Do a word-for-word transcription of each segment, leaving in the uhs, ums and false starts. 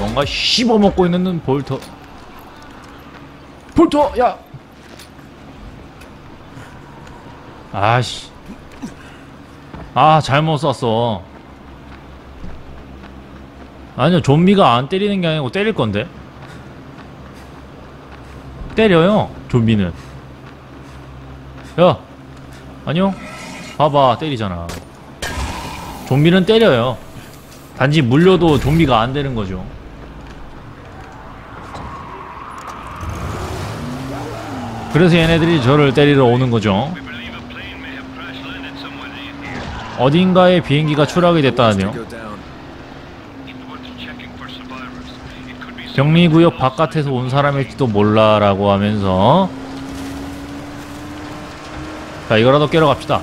뭔가 씹어먹고 있는 볼터. 볼터! 야! 아씨. 아, 잘못 쐈어. 아니요, 좀비가 안 때리는 게 아니고 때릴 건데. 때려요, 좀비는. 야! 안녕? 봐봐, 때리잖아. 좀비는 때려요. 단지 물려도 좀비가 안 되는 거죠. 그래서 얘네들이 저를 때리러 오는 거죠. 어딘가에 비행기가 추락이 됐다네요. 격리구역 바깥에서 온 사람일지도 몰라 라고 하면서, 자, 이거라도 깨러 갑시다.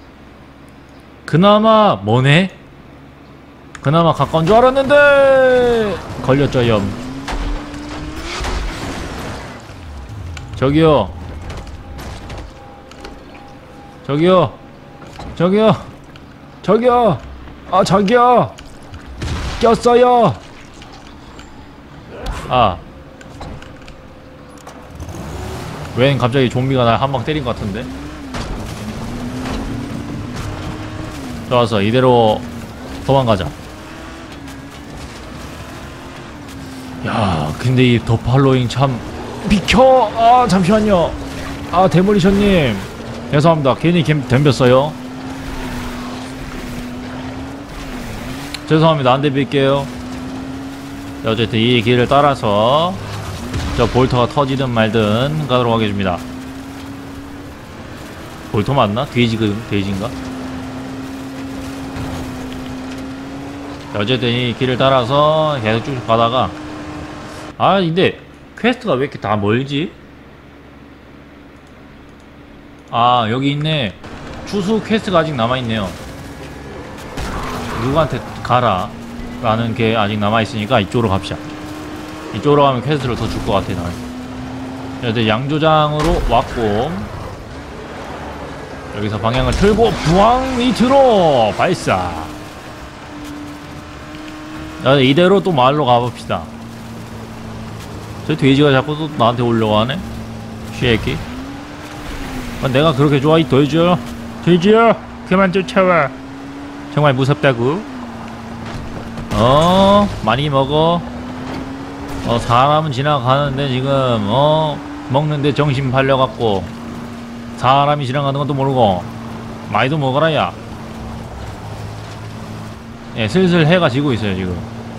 그나마 뭐네? 그나마 가까운 줄 알았는데 걸렸죠, 염. 저기요. 저기요. 저기요. 저기요. 아, 저기요. 꼈어요. 아. 웬 갑자기 좀비가 날 한 방 때린 것 같은데? 좋았어. 이대로 도망가자. 야, 근데 이 더 팔로잉 참. 비켜! 아, 잠시만요. 아, 데몰리션님. 죄송합니다. 괜히 덤볐어요. 죄송합니다. 안 덤빌게요. 어쨌든 이 길을 따라서 저 볼터가 터지든 말든 가도록 하겠습니다. 볼터 맞나? 돼지금, 돼지인가? 어쨌든 이 길을 따라서 계속 쭉 가다가, 아, 근데 퀘스트가 왜 이렇게 다 멀지? 아, 여기 있네. 추수 퀘스트가 아직 남아있네요. 누구한테 가라 라는 게 아직 남아있으니까 이쪽으로 갑시다. 이쪽으로 가면 퀘스트를 더 줄 것 같아, 나는. 이제 양조장으로 왔고, 여기서 방향을 틀고 부항 밑으로 발사. 자, 이대로 또 마을로 가봅시다. 저 돼지가 자꾸 또 나한테 오려고 하네? 쉐끼. 아, 내가 그렇게 좋아, 이 돼지야? 돼지야! 그만 쫓아와. 정말 무섭다고? 어, 많이 먹어. 어, 사람은 지나가는데 지금, 어, 먹는데 정신 팔려갖고, 사람이 지나가는 것도 모르고, 많이도 먹어라, 야. 예, 슬슬 해가 지고 있어요, 지금.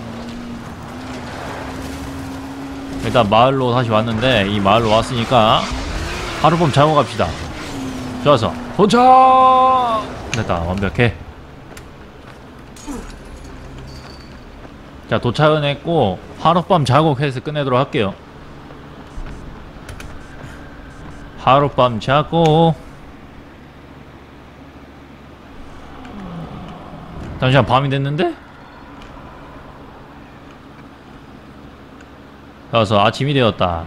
일단 마을로 다시 왔는데, 이 마을로 왔으니까 하룻밤 자고 갑시다. 좋아서 도착! 됐다, 완벽해. 자, 도착은 했고 하룻밤 자고 퀘스트 끝내도록 할게요. 하룻밤 자고. 잠시만, 밤이 됐는데? 그래서 아침이 되었다.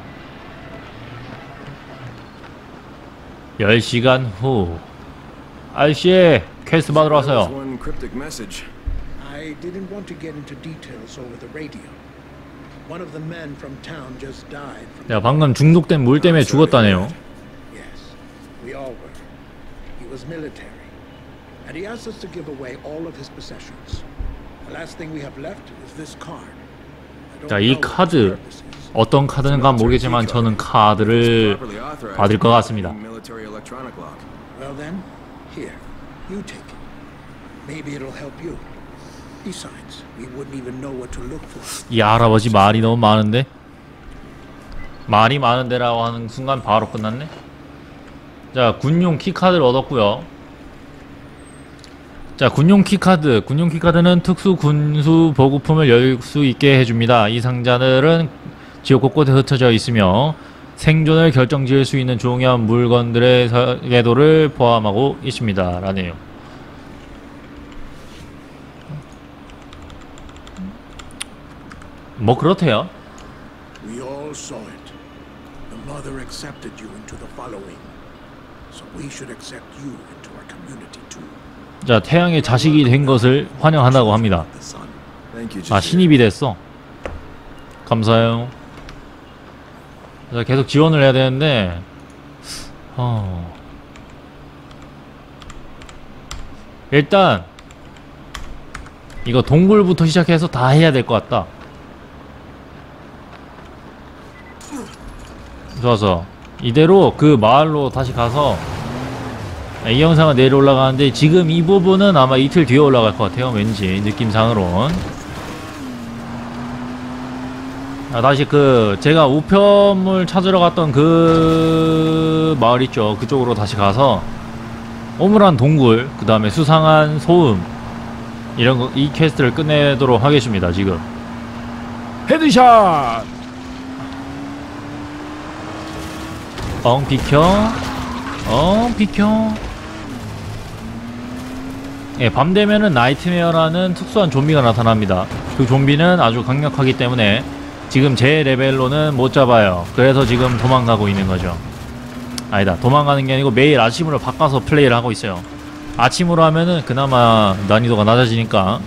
열 시간 후. 아저씨, 퀘스트 받으러 왔어요. I didn't want to get into details over the radio. One of the men from town just died. 야, 방금 중독된 물 때문에 죽었다네요. Yes, we all were. He was military, and he asked us to give away all of his possessions. The last thing we have left is this card. 자, 이 카드 어떤 카드인가 모르겠지만 저는 카드를 받을 것 같습니다. Well then, here, you take it. Maybe it'll help you. Besides, we wouldn't even know what to look for. 이 할아버지 말이 너무 많은데? 말이 많은데라고 하는 순간 바로 끝났네? 자, 군용 키카드를 얻었고요. 자, 군용 키카드. 군용 키카드는 특수 군수 보급품을 열 수 있게 해줍니다. 이 상자들은 지역 곳곳에 흩어져 있으며 생존을 결정지을 수 있는 중요한 물건들의 설계도를 포함하고 있습니다. 라네요. 뭐 그렇대요. We all saw it. The mother accepted you into the following. So we should accept you into our community too. 자, 태양의 자식이 된 것을 환영한다고 합니다. 아, 신입이 됐어. 감사해요. 자, 계속 지원을 해야 되는데 어... 일단 이거 동굴부터 시작해서 다 해야 될 것 같다. 좋아서 이대로 그 마을로 다시 가서 이 영상은 내일 올라가는데 지금 이 부분은 아마 이틀 뒤에 올라갈 것 같아요. 왠지 느낌상으론. 아, 다시 그 제가 우편물 찾으러 갔던 그 마을 있죠. 그쪽으로 다시 가서 오물한 동굴, 그 다음에 수상한 소음 이런 거, 이 퀘스트를 끝내도록 하겠습니다. 지금 헤드샷! 엉 비켜, 엉 비켜. 예, 밤 되면은 나이트메어라는 특수한 좀비가 나타납니다. 그 좀비는 아주 강력하기 때문에 지금 제 레벨로는 못 잡아요. 그래서 지금 도망가고 있는 거죠. 아니다, 도망가는 게 아니고 매일 아침으로 바꿔서 플레이를 하고 있어요. 아침으로 하면은 그나마 난이도가 낮아지니까.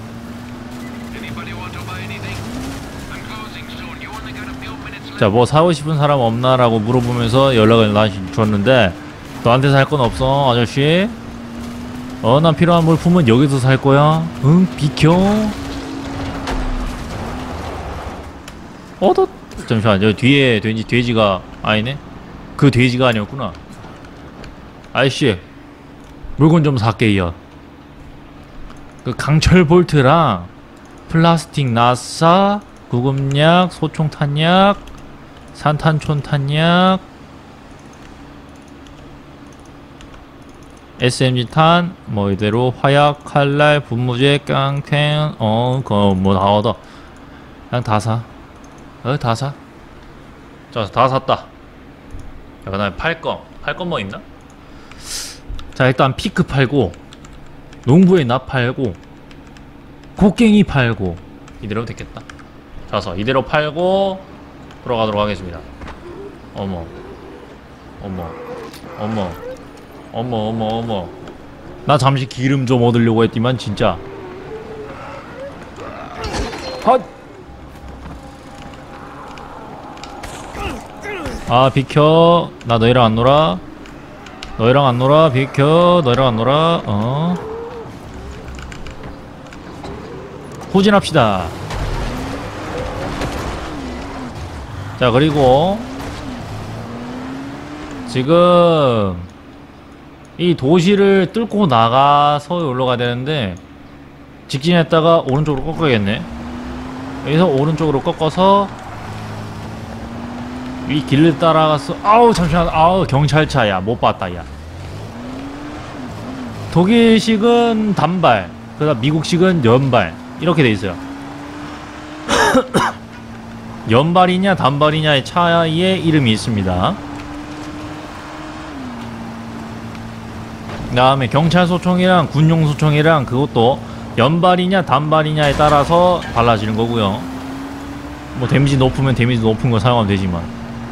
자, 뭐 사고 싶은 사람 없나라고 물어보면서 연락을 다시 줬는데 너한테 살 건 없어 아저씨? 어, 난 필요한 물품은 여기서 살 거야. 응, 비켜. 어더 잠시만, 저 뒤에 돼지, 돼지가 아니네? 그 돼지가 아니었구나. 아이씨, 물건 좀 살게요. 그 강철 볼트랑 플라스틱 나사, 구급약, 소총 탄약, 산탄촌 탄약, 에스엠지 탄, 뭐 이대로 화약, 칼날, 분무제, 깡탱, 어, 그거 뭐 다 얻어. 그냥 다 사. 어, 다 사. 자, 다 샀다. 자, 그 다음에 팔 거. 팔 건 뭐 있나? 자, 일단 피크 팔고, 농부의 납 팔고, 곡괭이 팔고, 이대로 됐겠다. 자서 이대로 팔고 돌아가도록 하겠습니다. 어머, 어머, 어머, 어머, 어머, 어머. 나 잠시 기름 좀 얻으려고 했지만 진짜. 헛! 아, 비켜. 나 너희랑 안 놀아. 너희랑 안 놀아. 비켜. 너희랑 안 놀아. 어. 후진합시다. 자, 그리고 지금 이 도시를 뚫고 나가서 올라가야 되는데 직진했다가 오른쪽으로 꺾어야겠네. 여기서 오른쪽으로 꺾어서 이 길을 따라가서, 아우 잠시만, 아우 경찰차야, 못 봤다. 야, 독일식은 단발, 그다음 미국식은 연발 이렇게 돼 있어요. 연발이냐 단발이냐의 차이의 이름이 있습니다. 그 다음에 경찰소총이랑 군용소총이랑 그것도 연발이냐 단발이냐에 따라서 달라지는 거고요. 뭐 데미지 높으면 데미지 높은 거 사용하면 되지만,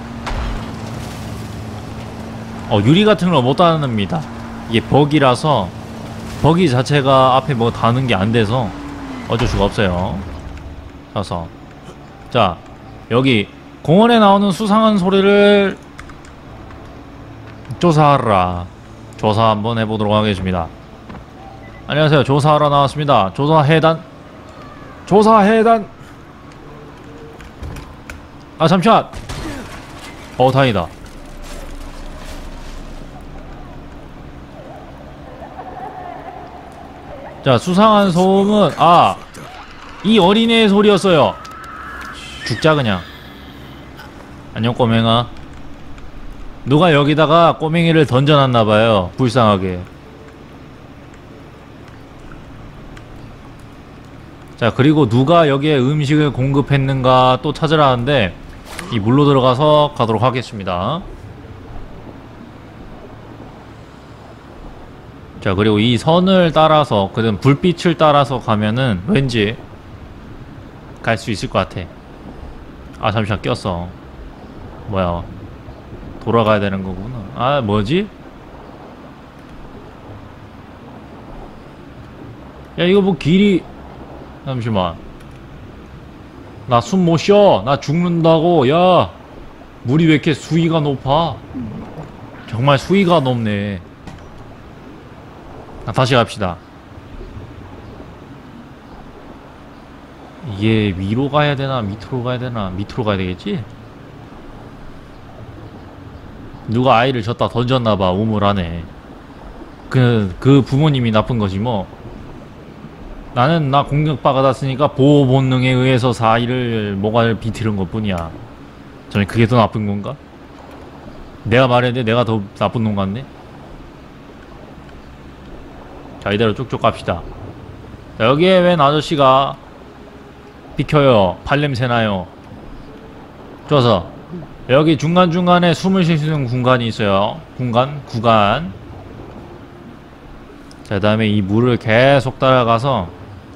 어, 유리 같은 걸 못 다닙니다. 이게 버기라서, 버기 자체가 앞에 뭐 다는 게 안 돼서 어쩔 수가 없어요. 그래서 자, 여기 공원에 나오는 수상한 소리를 조사하라. 조사 한번 해보도록 하겠습니다. 안녕하세요, 조사하러 나왔습니다. 조사해단, 조사해단. 아, 잠시만. 어, 다행이다. 자, 수상한 소음은, 아, 이 어린애의 소리였어요. 죽자 그냥. 안녕 꼬맹아. 누가 여기다가 꼬맹이를 던져놨나봐요. 불쌍하게. 자, 그리고 누가 여기에 음식을 공급했는가 또 찾으라는데 이 물로 들어가서 가도록 하겠습니다. 자, 그리고 이 선을 따라서, 그다음 불빛을 따라서 가면은 왠지 갈 수 있을 것 같아. 아, 잠시만, 꼈어. 뭐야, 돌아가야 되는 거구나. 아, 뭐지? 야, 이거 뭐 길이, 잠시만. 나 숨 못 쉬어. 나 죽는다고. 야, 물이 왜 이렇게 수위가 높아? 정말 수위가 높네. 아, 다시 갑시다. 이게 위로 가야 되나 밑으로 가야 되나? 밑으로 가야 되겠지? 누가 아이를 졌다 던졌나봐. 우물 안에. 그, 그 부모님이 나쁜 거지 뭐. 나는 나 공격받았으니까 보호 본능에 의해서 사이를 뭐가 비틀은 것 뿐이야. 저는 그게 더 나쁜 건가? 내가 말했는데 내가 더 나쁜 놈 같네? 자, 이대로 쭉쭉 갑시다. 자, 여기에 웬 아저씨가 비켜요. 발냄새 나요. 좋아서 여기 중간중간에 숨을 쉴 수 있는 공간이 있어요. 공간, 구간. 자, 그 다음에 이 물을 계속 따라가서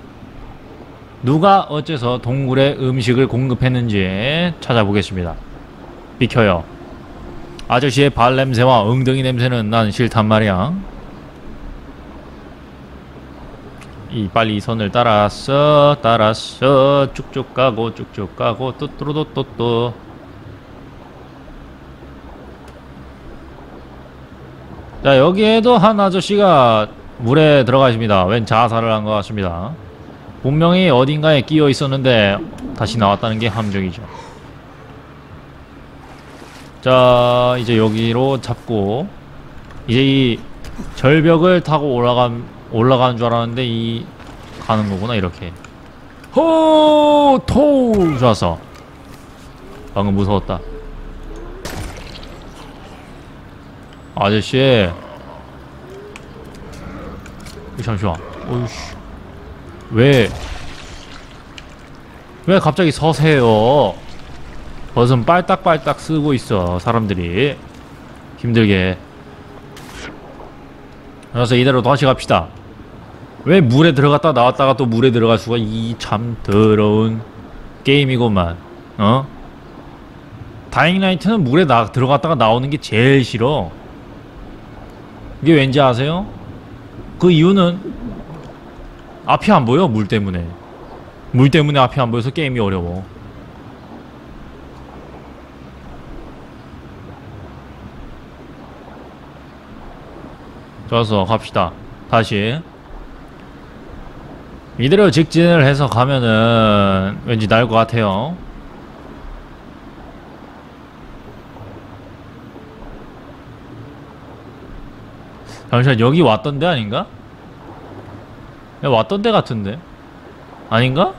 누가 어째서 동굴에 음식을 공급했는지 찾아보겠습니다. 비켜요. 아저씨의 발냄새와 엉덩이 냄새는 난 싫단 말이야. 이 빨리 이 선을 따라서 따라서 쭉쭉 가고 쭉쭉 가고 또또또또또. 자, 여기에도 한 아저씨가 물에 들어가십니다. 웬 자살을 한 것 같습니다. 분명히 어딘가에 끼어 있었는데 다시 나왔다는 게 함정이죠. 자, 이제 여기로 잡고 이제 이 절벽을 타고 올라간 올라가는 줄 알았는데 이 가는 거구나. 이렇게 호토. 좋았어. 방금 무서웠다. 아저씨, 잠시만. 어이씨, 왜, 왜 갑자기 서세요? 버튼 빨딱빨딱 쓰고 있어, 사람들이. 힘들게. 그래서 이대로 다시 갑시다. 왜 물에 들어갔다 나왔다가 또 물에 들어갈 수가, 이 참 더러운 게임이구만. 어? 다잉라이트는 물에 나, 들어갔다가 나오는 게 제일 싫어. 이게 왠지 아세요? 그 이유는 앞이 안 보여. 물 때문에. 물 때문에 앞이 안 보여서 게임이 어려워. 좋아서 갑시다. 다시 이대로 직진을 해서 가면은 왠지 나을 것 같아요. 잠시만, 여기 왔던 데 아닌가? 야, 왔던 데 같은데? 아닌가?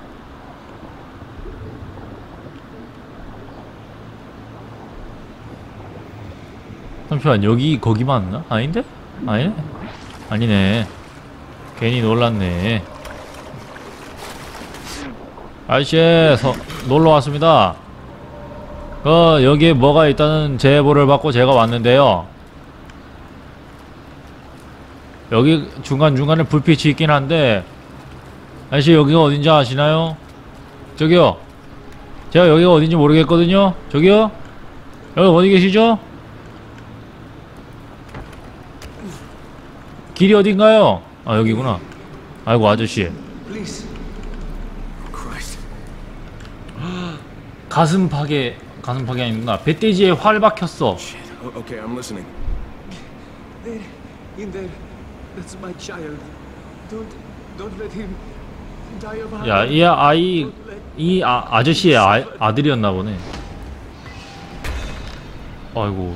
잠시만, 여기 거기 맞나? 아닌데? 아니네? 아니네. 괜히 놀랐네. 아저씨, 서, 놀러 왔습니다. 어, 여기에 뭐가 있다는 제보를 받고 제가 왔는데요. 여기 중간중간에 불빛이 있긴 한데, 아저씨 여기가 어딘지 아시나요? 저기요, 제가 여기가 어딘지 모르겠거든요. 저기요, 여기 어디 계시죠? 길이 어딘가요? 아, 여기구나. 아이고, 아저씨. 가슴 파괴, 가슴 파괴 아니구나. 배돼지에 활 박혔어. Okay, I'm listening. There, in there. That's my child. Don't, don't let him die of hunger. 야, 이 아이, 이 아, 아저씨의 아, 아들이었나 보네. 아이고.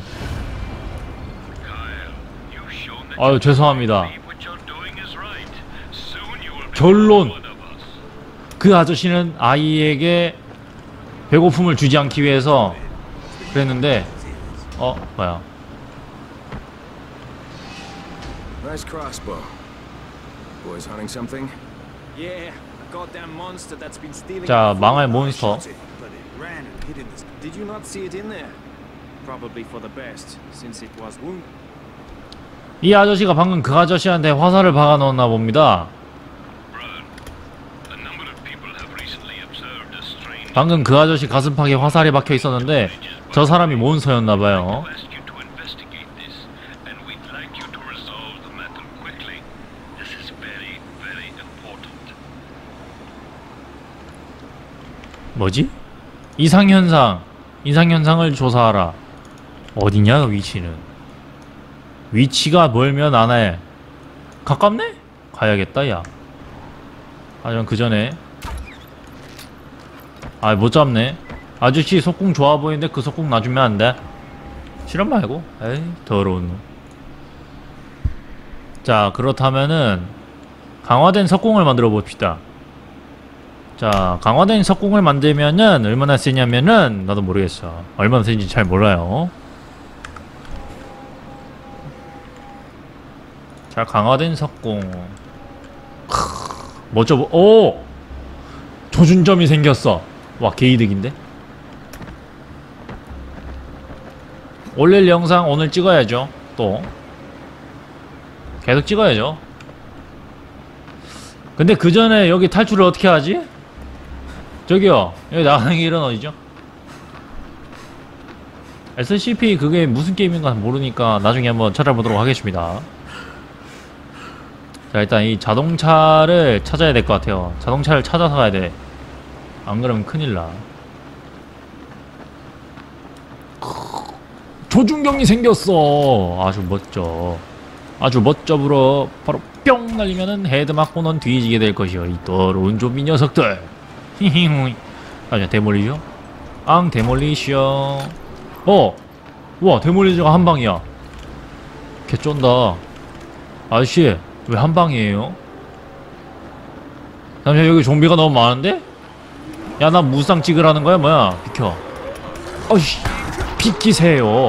아유, 죄송합니다. 결론, 그 아저씨는 아이에게 배고픔을 주지 않기 위해서 그랬는데, 어, 뭐야. Nice crossbow. Boys hunting something? Yeah, a goddamn monster that's been stealing. 자, 망할 몬스터. But it ran and hid in this. Did you not see it in there? Probably for the best, since it was wounded. 이 아저씨가 방금 그 아저씨한테 화살을 박아 넣었나 봅니다. 방금 그 아저씨 가슴팍에 화살이 박혀 있었는데 저 사람이 몬스터였나봐요. 뭐지? 이상현상. 이상현상을 조사하라. 어디냐 그 위치는. 위치가 멀면 안해. 가깝네? 가야겠다 야. 하지만 그 전에 아 못잡네. 아저씨 속궁 좋아 보이는데 그 속궁 놔주면 안돼? 실험 말고. 에이 더러운 놈. 자 그렇다면은 강화된 석궁을 만들어 봅시다. 자 강화된 석궁을 만들면은 얼마나 세냐면은 나도 모르겠어. 얼마나 세인지 잘 몰라요. 자 강화된 석궁. 크, 멋져. 오! 조준점이 생겼어. 와 개이득인데? 올릴 영상 오늘 찍어야죠. 또 계속 찍어야죠. 근데 그 전에 여기 탈출을 어떻게 하지? 저기요 여기 나가는 길은 어디죠? 에스씨피 그게 무슨 게임인가 모르니까 나중에 한번 찾아보도록 하겠습니다. 자 일단 이 자동차를 찾아야 될 것 같아요. 자동차를 찾아서 가야 돼. 안 그러면 큰일나. 조준경이 생겼어. 아주 멋져. 아주 멋져 불어. 바로 뿅 날리면은 헤드 맞고는 뒤지게 될 것이요. 이 더러운 좀비 녀석들. 히히히. 아니야 데몰리죠? 앙 데몰리쇼. 어! 우와 데몰리저가 한방이야. 개쩐다. 아저씨 왜 한방이에요? 잠시만 여기 좀비가 너무 많은데? 야 나 무쌍 찍으라는 거야 뭐야? 비켜. 어이씨 비키세요.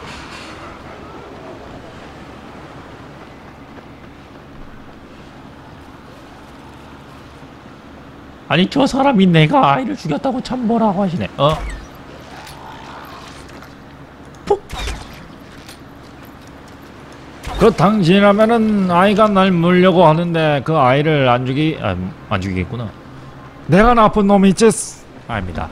아니 저 사람이 내가 아이를 죽였다고 참 뭐라고 하시네. 어? 푹. 그 당신이라면은 아이가 날 물려고 하는데 그 아이를 안 죽이 아, 안 죽이겠구나. 내가 나쁜 놈이지. 아닙니다.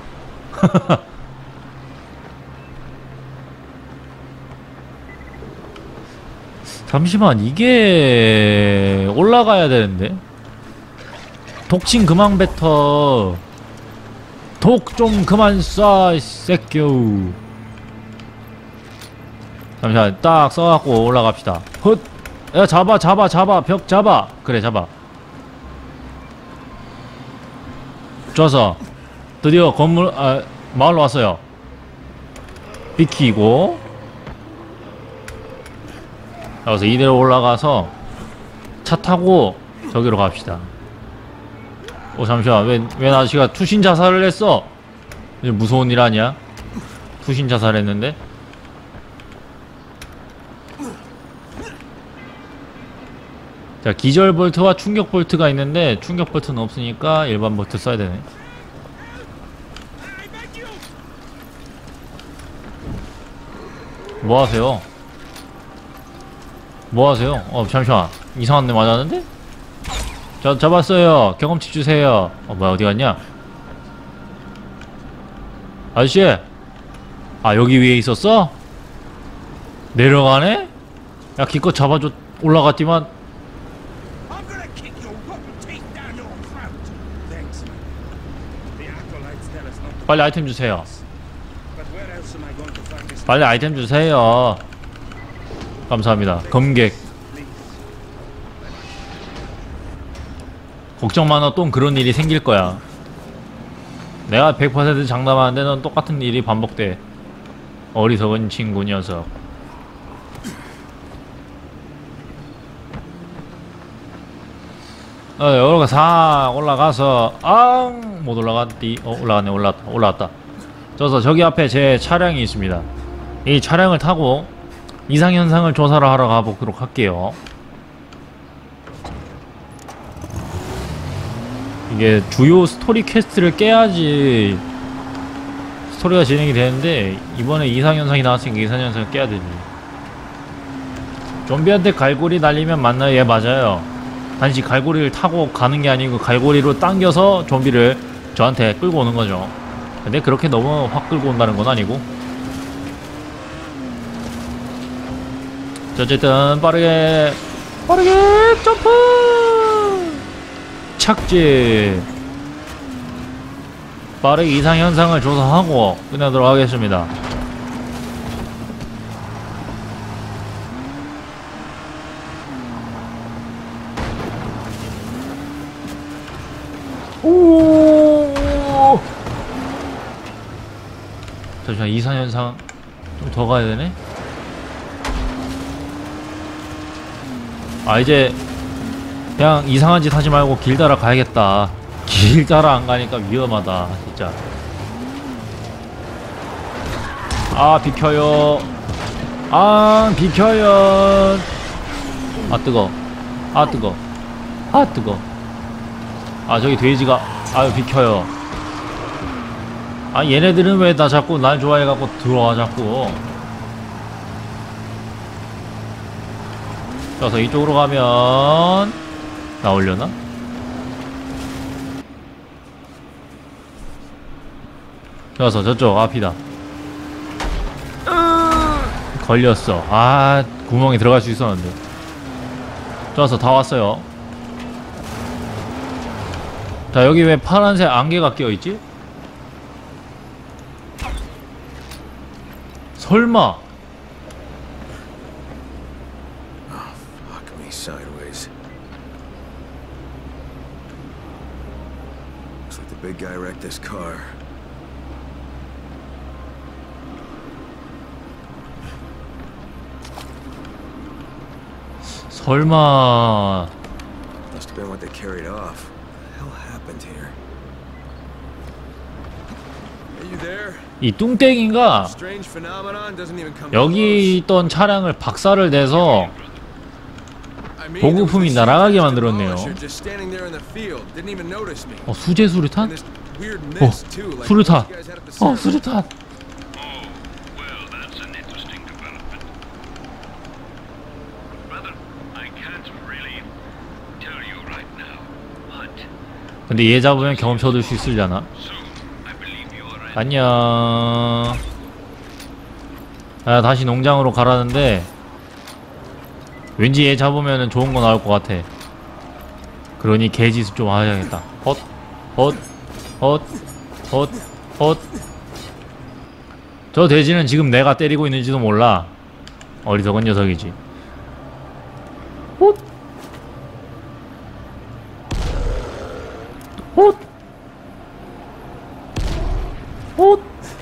잠시만 이게 올라가야 되는데. 독침 그만 뱉어. 독 좀 그만 쏴 이 새끼우. 잠시만 딱 써갖고 올라갑시다. 헛! 야 잡아 잡아 잡아 벽 잡아. 그래 잡아. 좋아서 드디어 건물 아 마을로 왔어요. 비키고 여기서 이대로 올라가서 차 타고 저기로 갑시다. 어 잠시만 왜, 왜 아저씨가 투신 자살을 했어? 무서운 일 아니야? 투신 자살했는데? 자 기절 볼트와 충격 볼트가 있는데 충격 볼트는 없으니까 일반 볼트 써야 되네. 뭐 하세요? 뭐 하세요? 어 잠시만 이상한 데 맞았는데? 저 잡았어요. 경험치 주세요. 어 뭐야 어디 갔냐? 아저씨! 아 여기 위에 있었어? 내려가네? 야 기껏 잡아줘 올라갔지만 빨리 아이템 주세요. 빨리 아이템 주세요. 감사합니다. 검객. 걱정 마너 또 그런 일이 생길 거야. 내가 백 퍼센트 장담하는데 넌 똑같은 일이 반복돼. 어리석은 친구 녀석. 어, 여기가 싹 올라가서 앙! 못 올라갔디. 어 올라갔네. 올라왔다. 올라왔다. 저서 저기 앞에 제 차량이 있습니다. 이 차량을 타고 이상현상을 조사를 하러 가보도록 할게요. 이게 주요 스토리 퀘스트를 깨야지 스토리가 진행이 되는데 이번에 이상현상이 나왔으니까 이상현상을 깨야 되지. 좀비한테 갈고리 날리면 맞나요? 예 맞아요. 단지 갈고리를 타고 가는 게 아니고 갈고리로 당겨서 좀비를 저한테 끌고 오는 거죠. 근데 그렇게 너무 확 끌고 온다는 건 아니고. 어쨌든 빠르게 빠르게 점프 착지. 빠르게 이상 현상을 조사하고 끝내도록 하겠습니다. 오! 잠시만, 이상 현상 좀 더 가야 되네. 아, 이제 그냥 이상한 짓 하지 말고 길 따라 가야겠다. 길 따라 안 가니까 위험하다, 진짜. 아, 비켜요. 아, 비켜요. 아, 뜨거. 아, 뜨거. 아, 뜨거. 아, 저기 돼지가. 아유, 비켜요. 아, 얘네들은 왜 나 자꾸 날 좋아해갖고 들어와, 자꾸. 그래서 이쪽으로 가면 나오려나? 그래서 저쪽 앞이다. 걸렸어. 아, 구멍에 들어갈 수 있었는데. 좋아서 다 왔어요. 자, 여기 왜 파란색 안개가 껴있지? 설마. Fuck me sideways. Looks like the big guy wrecked this car. 설마. Must have been what they carried off. What the hell happened here? Are you there? 이 뚱땡이가 Strange phenomenon doesn't even come 여기 있던 차량을 박살을 내서 I mean, 보급품이 there was a 날아가게 seat 만들었네요. demolisher just standing there in the field. Didn't even notice me. 어, 수제 수류탄? And this weird 어, mist too, like 수류탄. what you guys had at the 어, circus. 수류탄. Oh, well, that's an interesting development. Brother, I can't really tell you right now, but 근데 얘 잡으면 경험치 얻을 수 있으려나? soon I believe you are at 안녕. 아, 다시 농장으로 가라는데 왠지 얘 잡으면 좋은 거 나올 것 같아. 그러니 개짓을 좀 하셔야겠다. 헛, 헛, 헛, 헛, 헛. 저 돼지는 지금 내가 때리고 있는지도 몰라. 어리석은 녀석이지. 헛, 헛, 헛,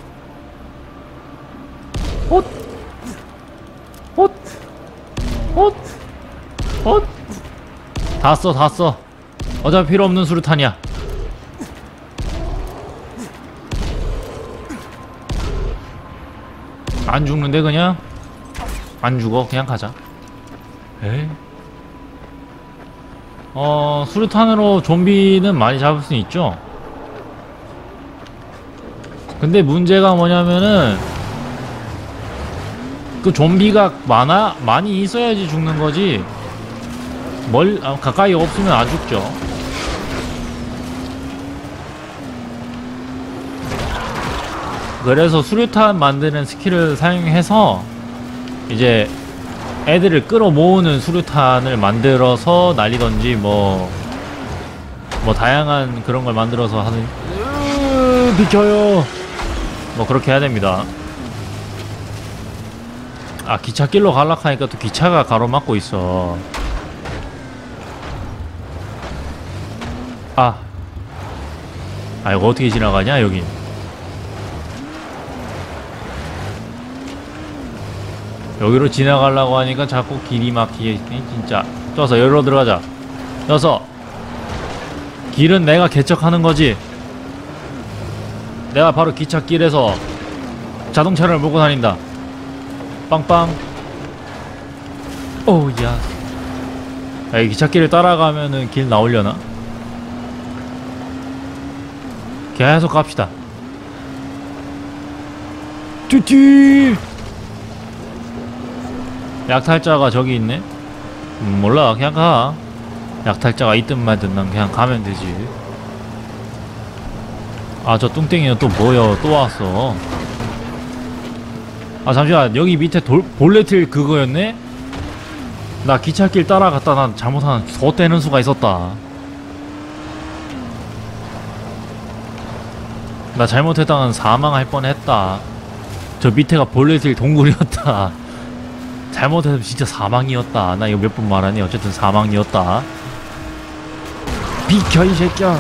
헛, 헛, 헛, 헛. 다 써, 다 써. 어차피 필요 없는 수류탄이야. 안 죽는데 그냥? 안 죽어. 그냥 가자. 에이. 어, 수류탄으로 좀비는 많이 잡을 수 있죠. 근데 문제가 뭐냐면은 그 좀비가 많아 많이 있어야지 죽는 거지. 멀 아, 가까이 없으면 안 죽죠. 그래서 수류탄 만드는 스킬을 사용해서 이제 애들을 끌어모으는 수류탄을 만들어서 날리던지 뭐 뭐 다양한 그런 걸 만들어서 하는. 으, 비켜요. 뭐 그렇게 해야 됩니다. 아, 기찻길로 갈락하니까 또 기차가 가로막고 있어. 아, 아 이거 어떻게 지나가냐 여기. 여기로 지나가려고 하니까 자꾸 길이 막히게 진짜. 쪄서 여기로 들어가자. 쪄서 길은 내가 개척하는 거지. 내가 바로 기찻길에서 자동차를 몰고 다닌다. 빵빵. 오우 야. 야, 이 기찻길을 따라가면은 길 나오려나? 계속 갑시다. 뚜뚜. 약탈자가 저기 있네? 음, 몰라. 그냥 가. 약탈자가 있든 말든 난 그냥 가면 되지. 아, 저 뚱땡이는 또 뭐여? 또 왔어. 아, 잠시만. 여기 밑에 돌, 볼레틸 그거였네? 나 기찻길 따라갔다 난 잘못한 더 떼는 수가 있었다. 나 잘못했다간 사망할 뻔했다. 저 밑에가 본래들 동굴이었다. 잘못했으면 진짜 사망이었다. 나 이거 몇 번 말하니? 어쨌든 사망이었다. 비켜 이 새끼야.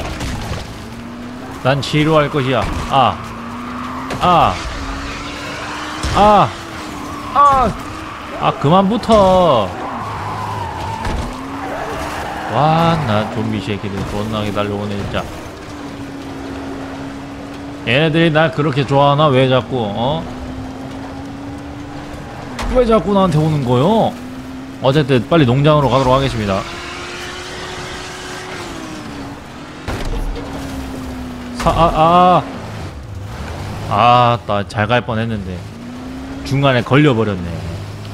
난 치료할 것이야. 아, 아, 아, 아, 아 그만 붙어. 와, 나 좀비 새끼들 존나게 달려오네 진짜. 얘네들이 날 그렇게 좋아하나? 왜 자꾸 어? 왜 자꾸 나한테 오는 거요? 어쨌든 빨리 농장으로 가도록 하겠습니다. 사, 아, 아, 아, 나 잘 갈 뻔했는데 중간에 걸려버렸네.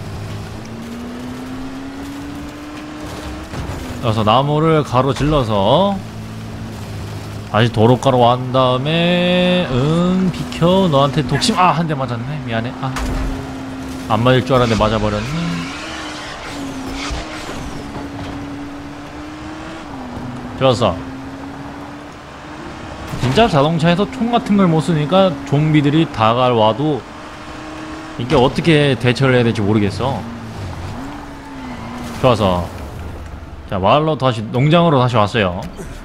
그래서 나무를 가로질러서 다시 도로가로 완 다음에 응 비켜. 너한테 독심. 아, 한 대 맞았네. 미안해. 아, 안 맞을 줄 알았는데 맞아버렸네. 좋았어. 진짜 자동차에서 총 같은 걸 못 쓰니까 좀비들이 다가와도 이게 어떻게 대처를 해야 될지 모르겠어. 좋아서 자, 마을로 다시 농장으로 다시 왔어요.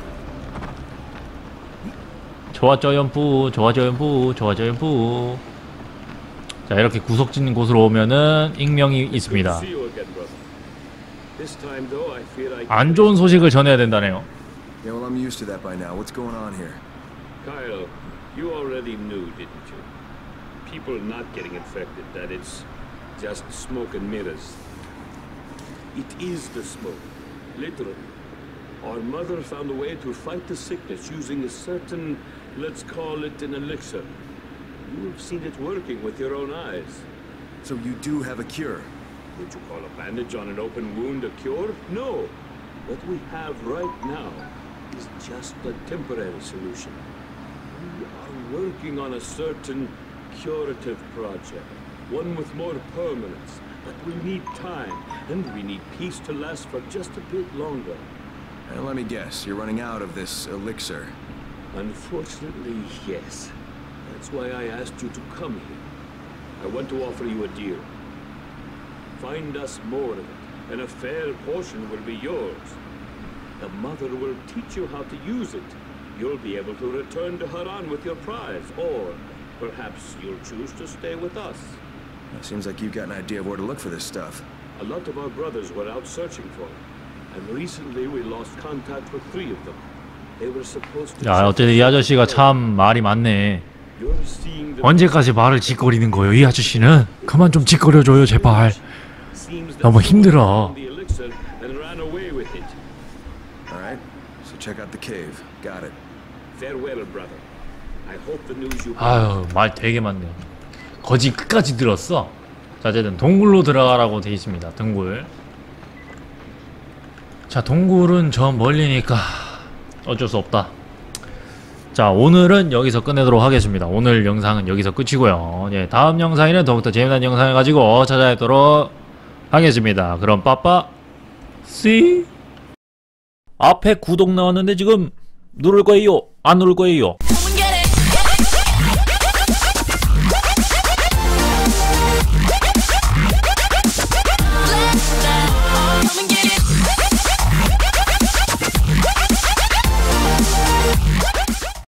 좋았죠 연프, 좋았죠 연프, 좋았죠 연프. 자, 이렇게 구석진 곳으로 오면은 익명이 있습니다. 안 좋은 소식을 전해야 된다네요. Yeah, well, I'm used to that by now. What's going on here? Kyle, you already knew, didn't you? People not getting infected, that it's just smoke and mirrors. It is the smoke, literally. Our mother found a way to fight the sickness using a certain, let's call it an elixir. You have seen it working with your own eyes. So you do have a cure? Would you call a bandage on an open wound a cure? No. What we have right now is just a temporary solution. We are working on a certain curative project, one with more permanence, but we need time, and we need peace to last for just a bit longer. And let me guess, you're running out of this elixir. Unfortunately, yes. That's why I asked you to come here. I want to offer you a deal. Find us more of it, and a fair portion will be yours. The mother will teach you how to use it. You'll be able to return to Haran with your prize, or perhaps you'll choose to stay with us. It seems like you've got an idea of where to look for this stuff. A lot of our brothers were out searching for it, and recently we lost contact with three of them. They were supposed to... 야, 어쨌든 이 아저씨가 참 말이 많네. You're seeing the... 언제까지 말을 짓거리는 거예요, 이 아저씨는? 그만 좀 짓거려줘요, 제발. 너무 힘들어. Alright, so check out the cave. Got it. Farewell, brother. I hope the news you... 아유, 말 되게 많네요. 거지 끝까지 들었어. 자, 어쨌든 동굴로 들어가라고 돼 있습니다. 동굴. 자, 동굴은 저 멀리니까 어쩔 수 없다. 자, 오늘은 여기서 끝내도록 하겠습니다. 오늘 영상은 여기서 끝이고요. 예, 다음 영상에는 더욱더 재미난 영상을 가지고 찾아뵙도록 하겠습니다. 그럼 빠빠 씨. 앞에 구독 나왔는데 지금 누를 거예요? 안 누를 거예요?